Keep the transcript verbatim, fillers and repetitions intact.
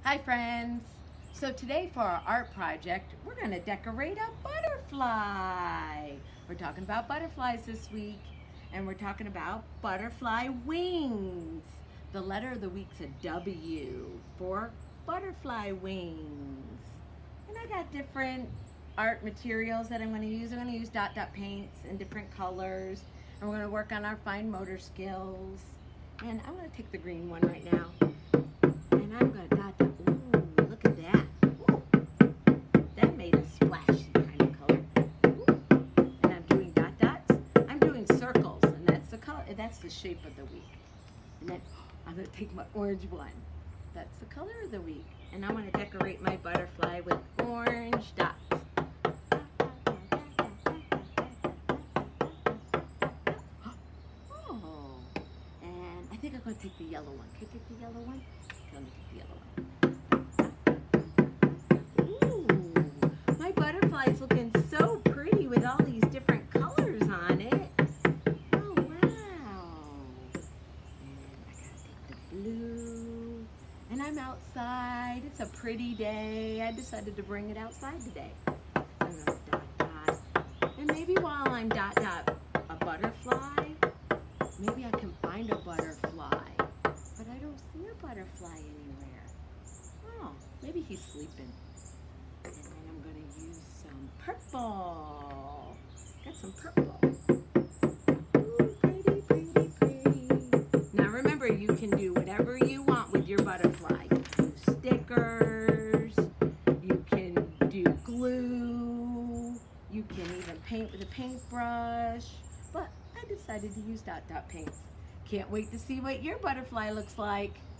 Hi friends! So today for our art project, we're going to decorate a butterfly. We're talking about butterflies this week, and we're talking about butterfly wings. The letter of the week's a W for butterfly wings. And I got different art materials that I'm going to use. I'm going to use dot dot paints in different colors, and we're going to work on our fine motor skills. And I'm going to take the green one right now. And I'm going to dot dot. Ooh, look at that. Ooh, that made a splashy kind of color. Ooh. And I'm doing dot dots. I'm doing circles, and that's the color. That's the shape of the week. And then I'm going to take my orange one. That's the color of the week. And I'm going to decorate my butterfly with orange dots. Oh, and I think I'm going to take the yellow one. Can I take the yellow one? Let me take the yellow one. Ooh, my butterfly's looking so pretty with all these different colors on it. Oh, wow. And I gotta take the blue. And I'm outside. It's a pretty day. I decided to bring it outside today. I'm gonna dot dot. And maybe while I'm dot dot a butterfly, maybe I can find a butterfly. But I don't see a butterfly anywhere. Oh, maybe he's sleeping. And then I'm going to use some purple. Got some purple. Ooh, pretty, pretty, pretty. Now remember, you can do whatever you want with your butterfly. You can do stickers. You can do glue. You can even paint with a paintbrush. But I decided to use dot dot paints. Can't wait to see what your butterfly looks like.